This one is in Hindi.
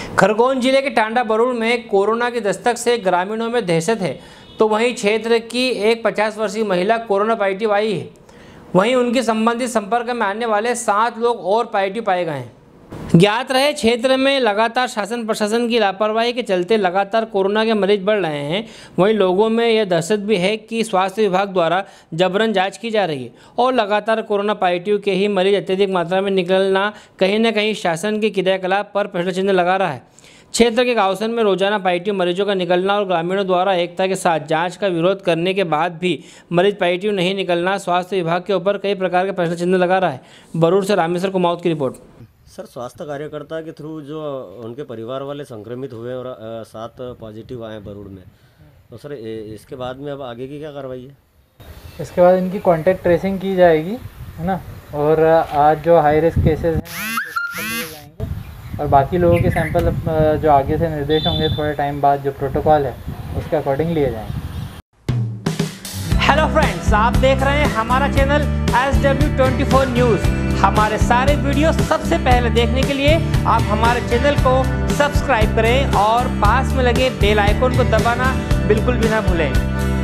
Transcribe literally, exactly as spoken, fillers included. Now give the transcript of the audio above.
खरगोन जिले के टांडा बरूड़ में कोरोना की दस्तक से ग्रामीणों में दहशत है, तो वहीं क्षेत्र की एक पचास वर्षीय महिला कोरोना पॉजिटिव आई है। वहीं उनके संबंधित संपर्क में आने वाले सात लोग और पॉजिटिव पाए गए हैं। ज्ञात रहे, क्षेत्र में लगातार शासन प्रशासन की लापरवाही के चलते लगातार कोरोना के मरीज बढ़ रहे हैं। वहीं लोगों में यह दहशत भी है कि स्वास्थ्य विभाग द्वारा जबरन जांच की जा रही है और लगातार कोरोना पॉजिटिव के ही मरीज अत्यधिक मात्रा में निकलना कहीं न कहीं शासन के क्रियाकलाप पर प्रश्न चिन्ह लगा रहा है। क्षेत्र के गांवसन में रोजाना पॉजिटिव मरीजों का निकलना और ग्रामीणों द्वारा एकता के साथ जांच का विरोध करने के बाद भी मरीज पॉजिटिव नहीं निकलना स्वास्थ्य विभाग के ऊपर कई प्रकार के प्रश्न चिन्ह लगा रहा है। बरूड़ से रामेश्वर कुमाऊत की रिपोर्ट। सर, स्वास्थ्य कार्यकर्ता के थ्रू जो उनके परिवार वाले संक्रमित हुए और सात पॉजिटिव आए बरूड़ में, तो सर इसके बाद में अब आगे की क्या कार्रवाई है? इसके बाद इनकी कांटेक्ट ट्रेसिंग की जाएगी, है ना, और आज जो हाई रिस्क केसेस हैं उनके सैंपल लिए जाएंगे और बाकी लोगों के सैंपल जो आगे से निर्देश होंगे थोड़े टाइम बाद जो प्रोटोकॉल है उसके अकॉर्डिंग लिए जाएंगे। हेलो फ्रेंड्स, आप देख रहे हैं हमारा channel S W twenty four news. हमारे सारे वीडियो सबसे पहले देखने के लिए आप हमारे चैनल को सब्सक्राइब करें और पास में लगे बेल आइकन को दबाना बिल्कुल भी ना भूलें।